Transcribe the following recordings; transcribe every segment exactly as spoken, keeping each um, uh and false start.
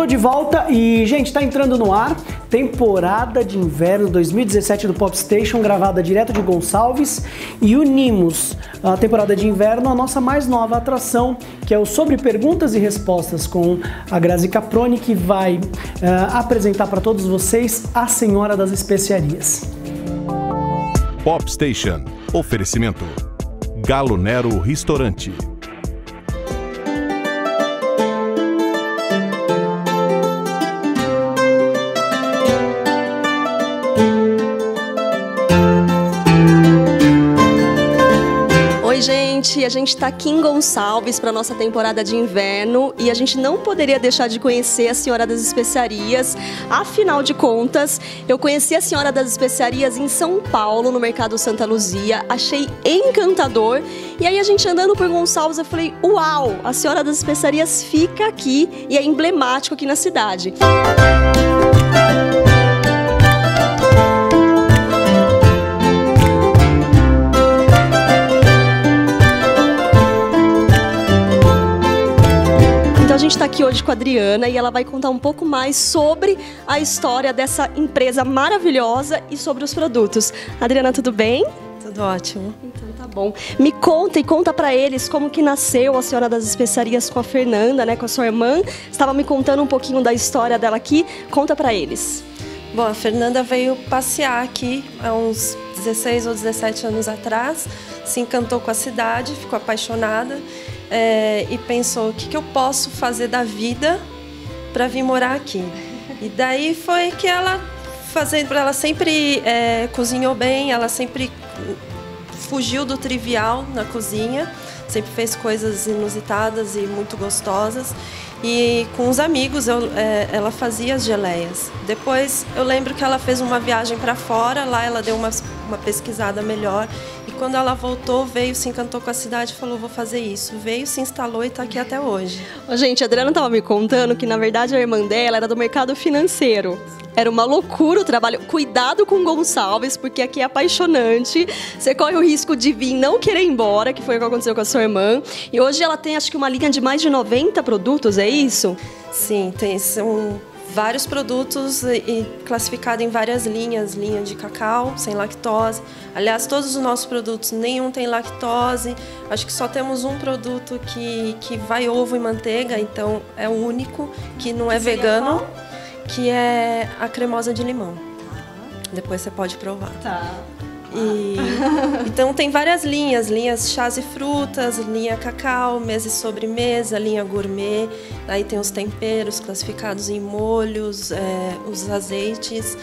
tô de volta e, gente, tá entrando no ar temporada de inverno dois mil e dezessete do Pop Station, gravada direto de Gonçalves, e unimos a temporada de inverno à nossa mais nova atração, que é o Sobre Perguntas e Respostas, com a Grazi Caproni, que vai uh, apresentar para todos vocês a Senhora das Especiarias. Pop Station. Oferecimento Galo Nero Restaurante. Gente, a gente está aqui em Gonçalves para nossa temporada de inverno e a gente não poderia deixar de conhecer a Senhora das Especiarias. Afinal de contas, eu conheci a Senhora das Especiarias em São Paulo, no Mercado Santa Luzia, achei encantador. E aí a gente andando por Gonçalves, eu falei, uau, a Senhora das Especiarias fica aqui e é emblemático aqui na cidade. Então a gente está aqui hoje com a Adriana e ela vai contar um pouco mais sobre a história dessa empresa maravilhosa e sobre os produtos. Adriana, tudo bem? Tudo ótimo. Então tá bom. Me conta e conta para eles como que nasceu a Senhora das Especiarias com a Fernanda, né, com a sua irmã. Estava me contando um pouquinho da história dela aqui. Conta para eles. Bom, a Fernanda veio passear aqui há uns dezesseis ou dezessete anos atrás, se encantou com a cidade, ficou apaixonada. É, e pensou, o que, que eu posso fazer da vida para vir morar aqui? E daí foi que ela, fazendo, ela sempre é, cozinhou bem, ela sempre fugiu do trivial na cozinha, sempre fez coisas inusitadas e muito gostosas. E com os amigos eu, é, ela fazia as geleias. Depois eu lembro que ela fez uma viagem para fora, lá ela deu uma, uma pesquisada melhor. E quando ela voltou, veio, se encantou com a cidade e falou, vou fazer isso. Veio, se instalou e está aqui até hoje. Gente, a Adriana estava me contando que, na verdade, a irmã dela era do mercado financeiro. Era uma loucura o trabalho. Cuidado com Gonçalves, porque aqui é apaixonante. Você corre o risco de vir e não querer ir embora, que foi o que aconteceu com a sua irmã. E hoje ela tem, acho que, uma linha de mais de noventa produtos, é isso? Sim, tem, são vários produtos e classificado em várias linhas. Linha de cacau, sem lactose. Aliás, todos os nossos produtos, nenhum tem lactose. Acho que só temos um produto que, que vai ovo e manteiga, então é o único, que não é vegano. Qual? Que é a cremosa de limão. Tá. Depois você pode provar. Tá. E, então tem várias linhas, linhas chás e frutas, linha cacau, mesa e sobremesa, linha gourmet. Aí tem os temperos classificados em molhos, é, os azeites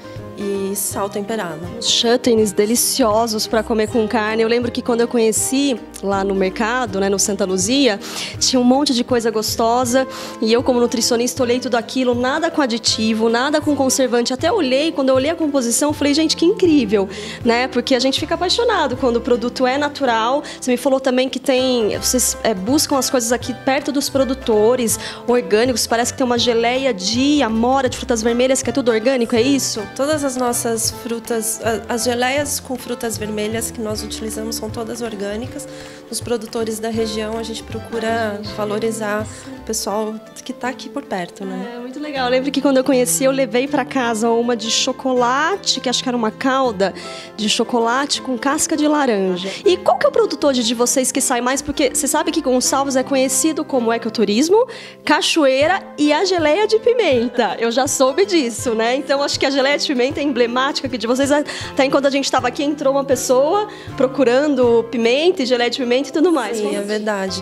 e sal temperado. Chutneys deliciosos para comer com carne. Eu lembro que quando eu conheci lá no mercado, né, no Santa Luzia, tinha um monte de coisa gostosa e eu, como nutricionista, olhei tudo aquilo, nada com aditivo, nada com conservante. Até olhei, quando eu olhei a composição, falei, gente, que incrível, né? Porque a gente fica apaixonado quando o produto é natural. Você me falou também que tem, vocês é, buscam as coisas aqui perto dos produtores, orgânicos. Parece que tem uma geleia de amora, de frutas vermelhas, que é tudo orgânico, é isso? Todas as nossas frutas, as geleias com frutas vermelhas que nós utilizamos são todas orgânicas. Os produtores da região, a gente procura valorizar o pessoal que está aqui por perto, né? É muito legal. Eu lembro que quando eu conheci, eu levei para casa uma de chocolate, que acho que era uma calda de chocolate com casca de laranja. E qual que é o produto hoje de vocês que sai mais? Porque você sabe que Gonçalves é conhecido como ecoturismo, cachoeira e a geleia de pimenta. Eu já soube disso, né? Então acho que a geleia de pimenta é emblemática aqui de vocês. Até enquanto a gente estava aqui, entrou uma pessoa procurando pimenta e geleia de pimenta e tudo mais. Sim, é verdade.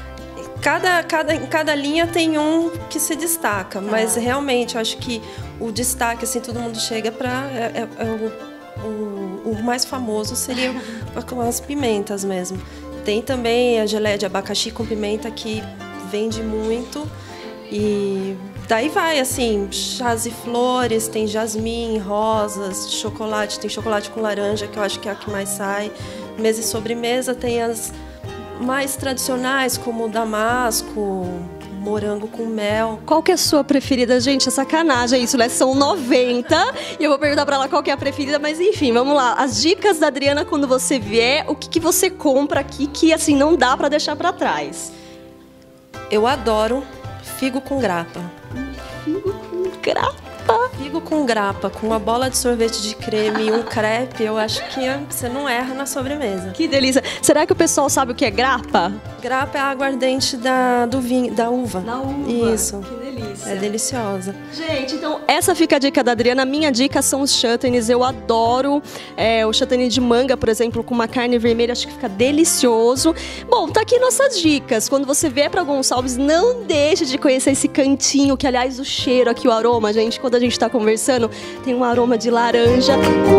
Cada, cada, em cada linha tem um que se destaca, mas realmente eu acho que o destaque, assim, todo mundo chega para... É, é, é o, o, o mais famoso seria com as pimentas mesmo. Tem também a geleia de abacaxi com pimenta que vende muito e... Daí vai, assim, chás e flores, tem jasmim, rosas, chocolate, tem chocolate com laranja, que eu acho que é a que mais sai. Mesa e sobremesa tem as mais tradicionais, como o damasco, morango com mel. Qual que é a sua preferida? Gente, é sacanagem isso, né? São noventa e eu vou perguntar pra ela qual que é a preferida, mas enfim, vamos lá. As dicas da Adriana quando você vier, o que, que você compra aqui que, assim, não dá pra deixar pra trás? Eu adoro figo com grapa. Figo com grapa. Figo com grapa, com uma bola de sorvete de creme e um crepe, eu acho que você não erra na sobremesa. Que delícia. Será que o pessoal sabe o que é grapa? Grapa é a aguardente da, do vinho, da uva. Da uva. Isso. Que delícia. É deliciosa. Gente, então essa fica a dica da Adriana. Minha dica são os chutneys. Eu adoro é, o chutney de manga, por exemplo, com uma carne vermelha. Acho que fica delicioso. Bom, tá aqui nossas dicas. Quando você vier para Gonçalves, não deixe de conhecer esse cantinho, que aliás o cheiro aqui, o aroma, gente, quando a gente tá conversando, tem um aroma de laranja.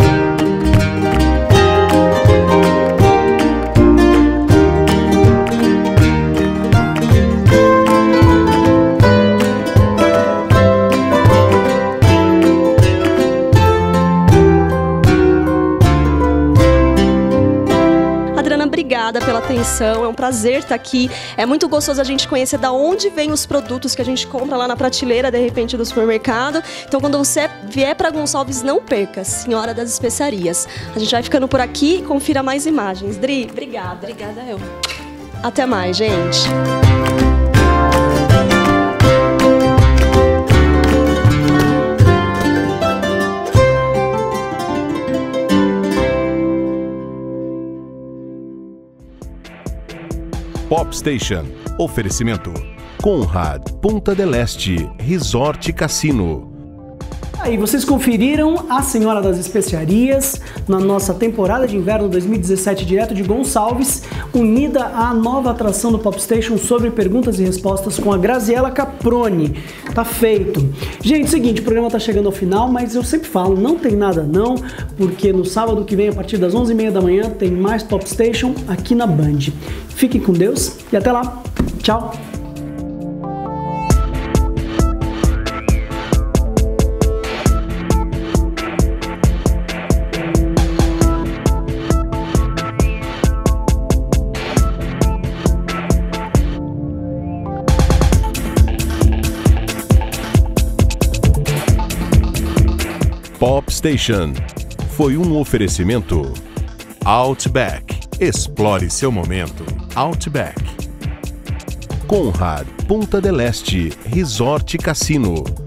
Obrigada pela atenção, é um prazer estar aqui. É muito gostoso a gente conhecer da onde vêm os produtos que a gente compra lá na prateleira, de repente, do supermercado. Então, quando você vier para Gonçalves, não perca, Senhora das Especiarias. A gente vai ficando por aqui, confira mais imagens. Dri, obrigada. Obrigada eu. Até mais, gente. Pop Station. Oferecimento. Conrad, Punta del Este, Resort Cassino. Aí, vocês conferiram a Senhora das Especiarias na nossa temporada de inverno dois mil e dezessete, direto de Gonçalves, unida à nova atração do Pop Station sobre perguntas e respostas com a Graziella Caproni. Tá feito. Gente, seguinte, o programa tá chegando ao final, mas eu sempre falo, não tem nada não, porque no sábado que vem, a partir das onze e meia da manhã, tem mais Pop Station aqui na Band. Fiquem com Deus e até lá. Tchau. Pop Station foi um oferecimento Outback. Explore seu momento. Outback. Conrad, Punta del Este, Resort Cassino.